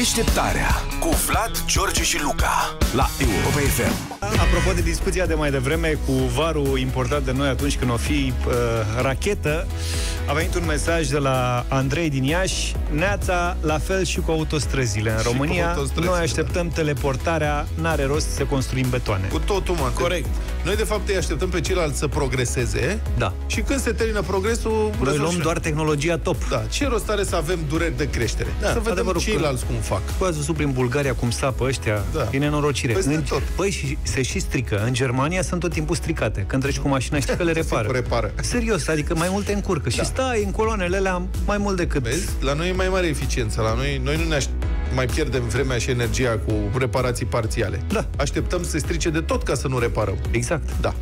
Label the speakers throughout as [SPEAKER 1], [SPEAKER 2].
[SPEAKER 1] Deșteptarea cu Vlad, George și Luca la Europa FM.
[SPEAKER 2] Apropo de discuția de mai devreme cu varul importat de noi atunci când o fi rachetă, a venit un mesaj de la Andrei din Iași. Neața, la fel și cu autostrăzile. În România, noi așteptăm teleportarea, n-are rost să construim betoane.
[SPEAKER 3] Cu totul, mă. Corect. Noi, de fapt, îi așteptăm pe ceilalți să progreseze.
[SPEAKER 2] Da.
[SPEAKER 3] Și când se termină progresul,
[SPEAKER 2] noi luăm doar tehnologia top.
[SPEAKER 3] Da. Ce rost are să avem dureri de creștere? Da. Să vedem ceilalți cum fac.
[SPEAKER 2] Ați văzut prin Bulgaria cum sapă ăștia?
[SPEAKER 3] Da.
[SPEAKER 2] E nenorocire. Păi, și se și strică. În Germania sunt tot timpul stricate. Când treci cu mașina, știi că le repară. Serios, adică mai multe încurcă. Da. Și stai în coloanele alea mai mult decât...
[SPEAKER 3] Vezi? La noi e mai mare eficiență. La noi nu ne mai pierdem vremea și energia cu reparații parțiale.
[SPEAKER 2] Da.
[SPEAKER 3] Așteptăm să se strice de tot ca să nu reparăm.
[SPEAKER 2] Exact.
[SPEAKER 3] Da.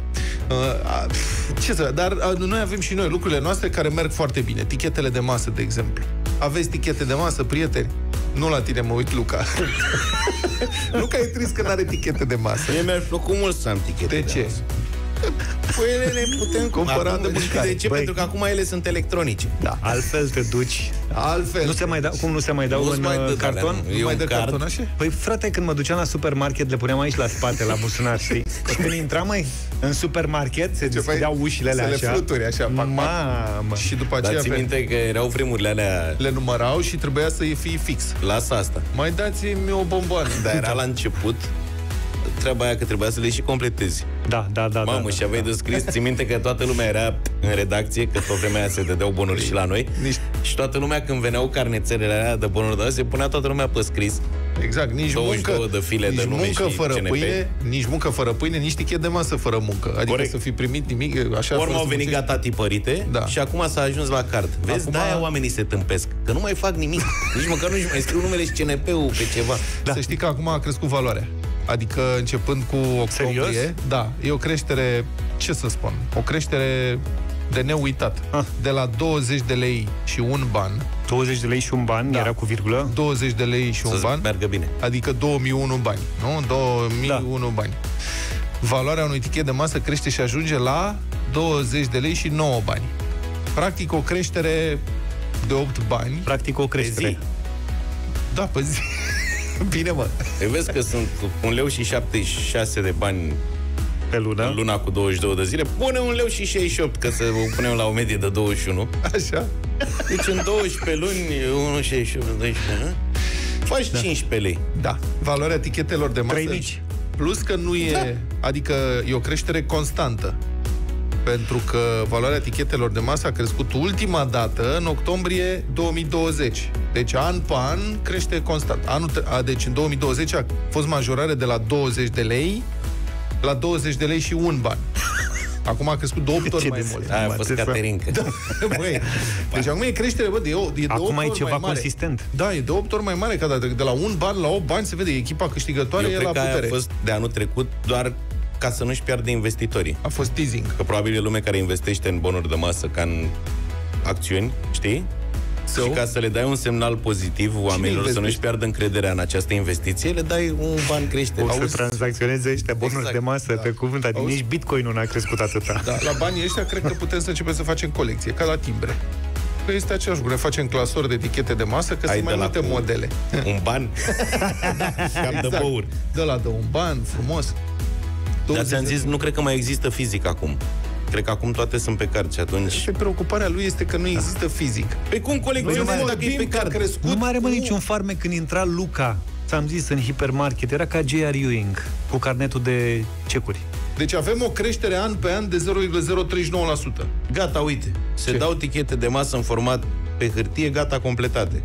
[SPEAKER 3] Dar noi avem și noi lucrurile noastre care merg foarte bine. Tichetele de masă, de exemplu. Aveți tichete de masă, prieteni? Nu la tine mă uit, Luca. Luca e trist că n-are tichete de masă.
[SPEAKER 4] Mie mi-ar plăcut mult să am tichete.
[SPEAKER 3] De ce?
[SPEAKER 4] Păi ele le putem
[SPEAKER 3] cumpăra de mâncare.
[SPEAKER 4] De ce? Pentru că acum ele sunt electronice.
[SPEAKER 2] Da. Altfel te duci.
[SPEAKER 3] Altfel.
[SPEAKER 2] Nu se mai dau, cum nu se mai dau în carton?
[SPEAKER 3] Nu mai dă cartonașe?
[SPEAKER 2] Păi frate, când mă duceam la supermarket, le puneam aici la spate, la buzunar, știi? Când intram în supermarket, se deschideau ușile alea așa.
[SPEAKER 3] Se le fluturi așa.
[SPEAKER 2] Mamă.
[SPEAKER 3] Și după aceea...
[SPEAKER 4] Dar ții minte că erau vremurile alea...
[SPEAKER 3] Le numărau și trebuia să fie fix.
[SPEAKER 4] Lasă asta.
[SPEAKER 3] Mai dați-mi o bomboană.
[SPEAKER 4] Dar era la început treaba aia că trebuia să le și completezi.
[SPEAKER 2] Da.
[SPEAKER 4] Mamă, și aveai de scris. Ții minte că toată lumea era în redacție, că tot vremea aia se dădeau bonuri și la noi. Și toată lumea, când veneau carnețelele alea de bonuri de se punea toată lumea pe scris.
[SPEAKER 3] Exact, nici muncă,
[SPEAKER 4] de file
[SPEAKER 3] nici
[SPEAKER 4] de nume
[SPEAKER 3] muncă
[SPEAKER 4] și
[SPEAKER 3] fără
[SPEAKER 4] CNP.
[SPEAKER 3] pâine, nici muncă fără pâine, nici tichet de masă fără muncă. Adică corect. Să fi primit nimic, așa.
[SPEAKER 4] Urmă au venit gata tipărite, da. Și acum s-a ajuns la card. Vezi, acum... de-aia oamenii se tâmpesc, că nu mai fac nimic. Nici măcar nu mai scriu numele și CNP-ul pe ceva.
[SPEAKER 3] Da. Să știi că acum a crescut valoarea. Adică începând cu octombrie, serios? Da, e o creștere, ce să spun, o creștere de neuitat. De la 20 de lei și un ban.
[SPEAKER 2] 20 de lei și un ban, da. Era cu virgulă?
[SPEAKER 3] 20 de lei și un ban.
[SPEAKER 4] Meargă bine.
[SPEAKER 3] Adică 2001 bani, nu? 2001 bani. Valoarea unui tichet de masă crește și ajunge la 20 de lei și 9 bani. Practic o creștere de 8 bani.
[SPEAKER 2] Practic o creștere.
[SPEAKER 4] Pe zi.
[SPEAKER 3] Da, pe zi. Bine, mă.
[SPEAKER 4] Vezi că sunt 1 leu și 76 de bani
[SPEAKER 2] pe lună.
[SPEAKER 4] În luna cu 22 de zile. Pune 1 leu și 68, că să o punem la o medie de 21.
[SPEAKER 3] Așa.
[SPEAKER 4] Deci în 12 luni, 1,68, 12, faci 15 lei.
[SPEAKER 3] Da. Valoarea tichetelor de masă.
[SPEAKER 2] 3 mici.
[SPEAKER 3] Plus că nu e... Adică e o creștere constantă. Pentru că valoarea tichetelor de masă a crescut ultima dată în octombrie 2020. Deci an pe an crește constant. Deci în 2020 a fost majorare de la 20 de lei la 20 de lei și un ban. Acum a crescut de 8 ori mai mult.
[SPEAKER 4] Aia a fost Caterinca.
[SPEAKER 3] Da, deci acum e creștere, bă, de 8 ori
[SPEAKER 2] acum
[SPEAKER 3] mai
[SPEAKER 2] e ceva
[SPEAKER 3] mare.
[SPEAKER 2] Consistent.
[SPEAKER 3] Da, e de 8 ori mai mare ca de la un ban la 8 bani se vede, echipa câștigătoare e la putere.
[SPEAKER 4] Eu cred că a fost de anul trecut doar ca să nu-și piardă investitorii.
[SPEAKER 3] A fost teasing.
[SPEAKER 4] Că probabil e lume care investește în bonuri de masă ca în acțiuni, știi? Și ca să le dai un semnal pozitiv oamenilor să nu-și piardă încrederea în această investiție, le dai un ban creștere.
[SPEAKER 2] O să tranzacționeze ăștia bonuri de masă pe cuvânt, adică nici Bitcoin-ul n-a crescut atâta.
[SPEAKER 3] Da, la banii ăștia cred că putem să începem să facem colecție, ca la timbre. Că este același lucru, ne facem clasori de etichete de masă, că sunt mai multe modele.
[SPEAKER 4] Un ban? Cam de băuri.
[SPEAKER 3] De la un ban, frumos.
[SPEAKER 4] Dar ți-am zis, nu cred că mai există fizic acum. Cred că acum toate sunt pe card și atunci...
[SPEAKER 3] Și preocuparea lui este că nu există fizic.
[SPEAKER 4] Păi cum colecționezi dacă e pe card?
[SPEAKER 2] Nu mai are niciun farmec când intra Luca. Ți-am zis, în hipermarket, era ca J.R. Ewing, cu carnetul de cecuri.
[SPEAKER 3] Deci avem o creștere an pe an de 0,039%.
[SPEAKER 4] Gata, uite. Se dau tichete de masă în format pe hârtie, gata, completate.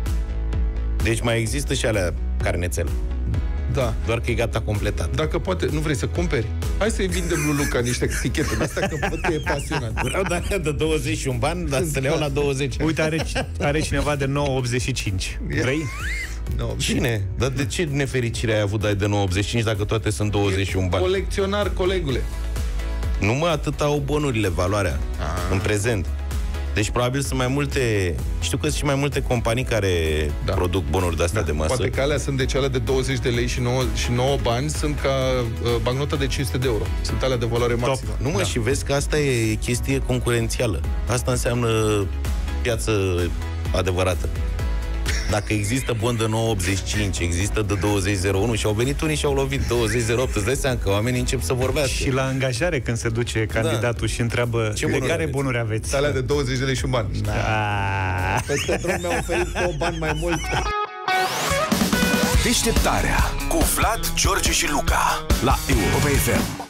[SPEAKER 4] Deci mai există și alea carnețele.
[SPEAKER 3] Da.
[SPEAKER 4] Doar că e gata completat.
[SPEAKER 3] Dacă poate, nu vrei să cumperi? Hai să-i vindem lui Luca niște tichete de astea, că poate e pasionat.
[SPEAKER 4] Vreau de 21 bani, dar să le iau la 20.
[SPEAKER 2] Uite, are cineva de 9,85. Vrei?
[SPEAKER 4] Cine? Dar de ce nefericire ai avut de 9,85 dacă toate sunt 21 bani?
[SPEAKER 3] Colecționar, colegule.
[SPEAKER 4] Nu mă, atât au bonurile valoarea în prezent. Deci probabil sunt mai multe... Știu că sunt și mai multe companii care produc bonuri de-astea de masă.
[SPEAKER 3] Poate că alea sunt de cele de 20 de lei și 9 bani, sunt ca bancnota de 500 de euro. Sunt alea de valoare maximă.
[SPEAKER 4] Nu mă, și vezi că asta e chestie concurențială. Asta înseamnă piață adevărată. Dacă există bon de 9,85, există de 20,01 și au venit unii și au lovit 20,08, îți dai seama că oamenii încep să vorbească.
[SPEAKER 2] Și la angajare când se duce candidatul și întreabă de care bonuri aveți?
[SPEAKER 3] Alea de 20 de lei și un ban.
[SPEAKER 2] Peste drum mi-au oferit cu bani mai mult.
[SPEAKER 1] Deșteptarea cu Vlad, George și Luca la Europa FM.